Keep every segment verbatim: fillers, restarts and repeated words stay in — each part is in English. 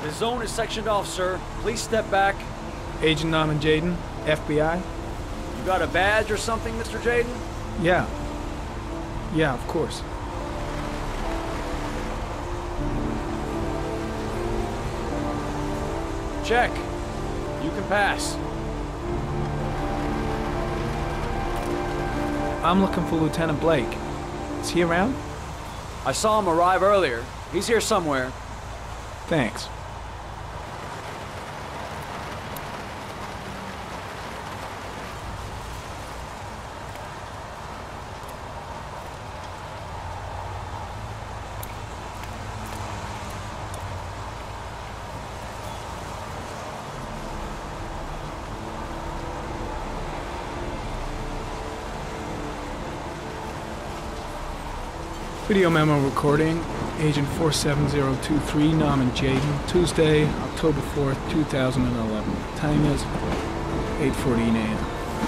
The zone is sectioned off, sir. Please step back. Agent Norman Jayden, F B I? You got a badge or something, Mister Jayden? Yeah. Yeah, of course. Check. You can pass. I'm looking for Lieutenant Blake. Is he around? I saw him arrive earlier. He's here somewhere. Thanks. Video memo recording, Agent four seven zero two three, Norman Jayden, Tuesday, October fourth, two thousand eleven. Time is eight fourteen a m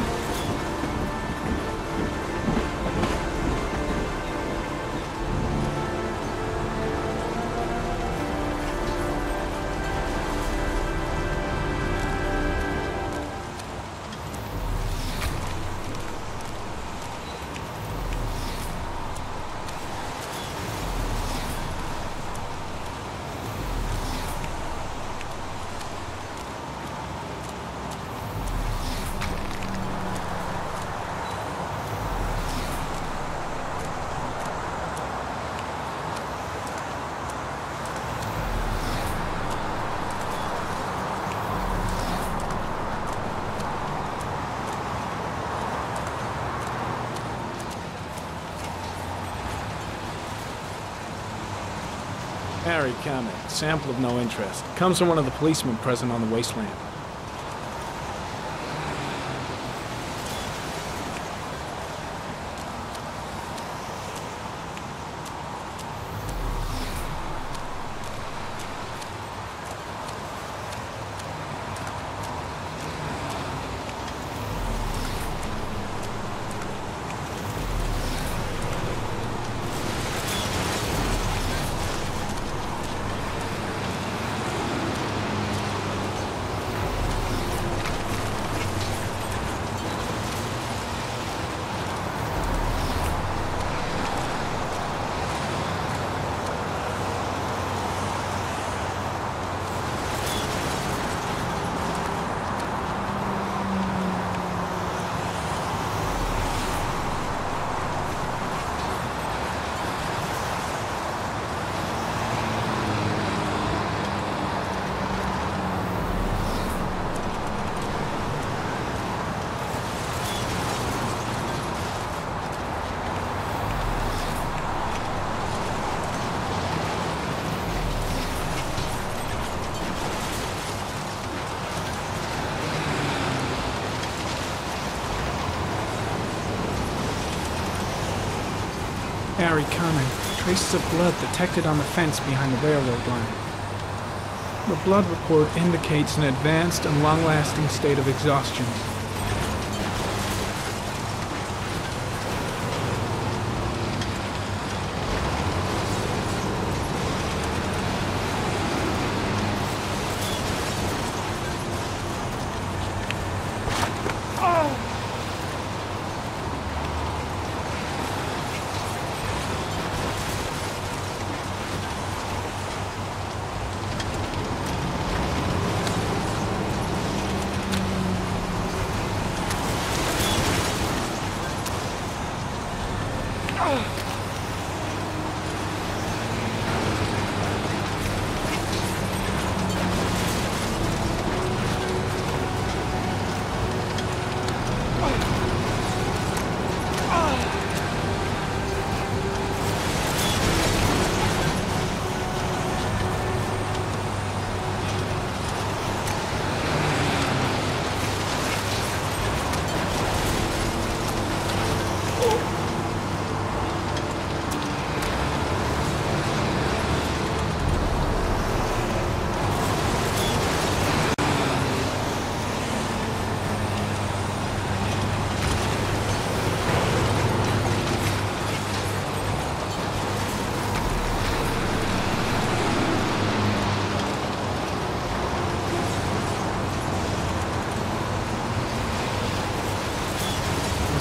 Harry comment. Sample of no interest. Comes from one of the policemen present on the wasteland. Harry comment. Traces of blood detected on the fence behind the railroad line. The blood report indicates an advanced and long-lasting state of exhaustion.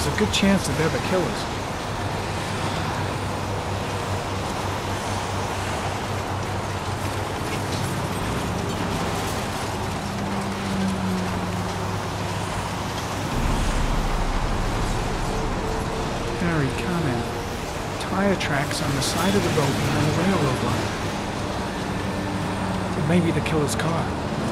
there's a good chance that they're the killers. Harry, comment. Tire tracks on the side of the road behind the railroad line. It may be the killer's car.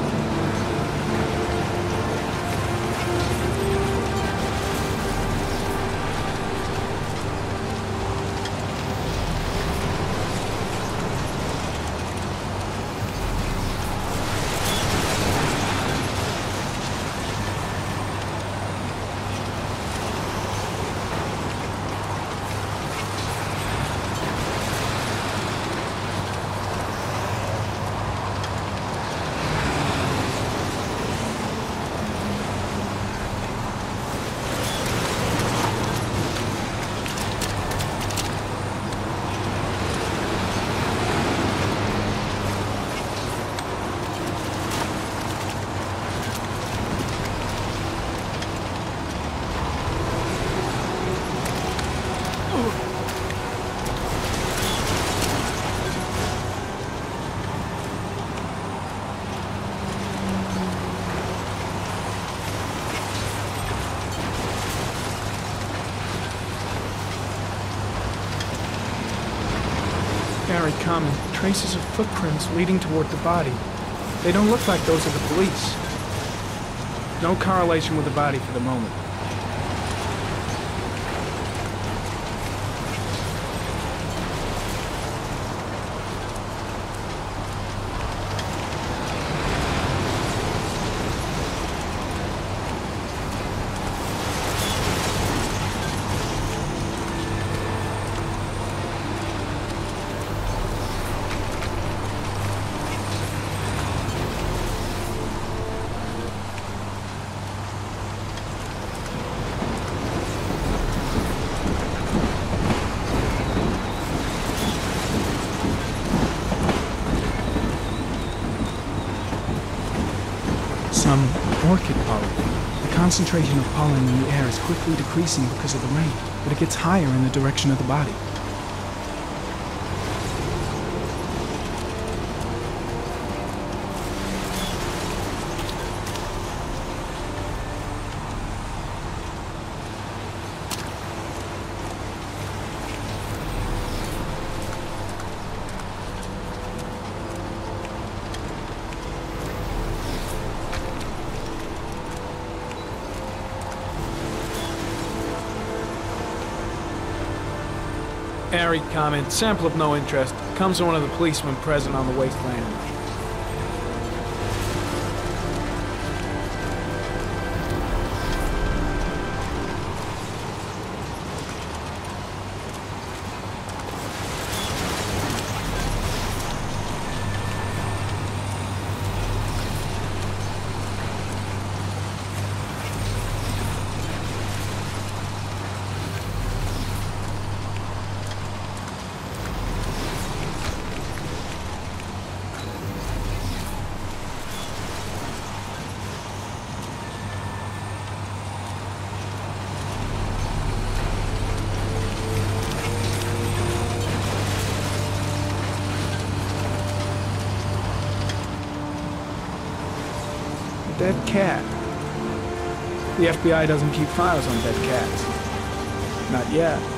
Very common. Traces of footprints leading toward the body. They don't look like those of the police. No correlation with the body for the moment. Some orchid pollen. The concentration of pollen in the air is quickly decreasing because of the rain, but it gets higher in the direction of the body. Harry, comment. Sample of no interest. Comes from one of the policemen present on the wasteland. Dead cat. The F B I doesn't keep files on dead cats. Not yet.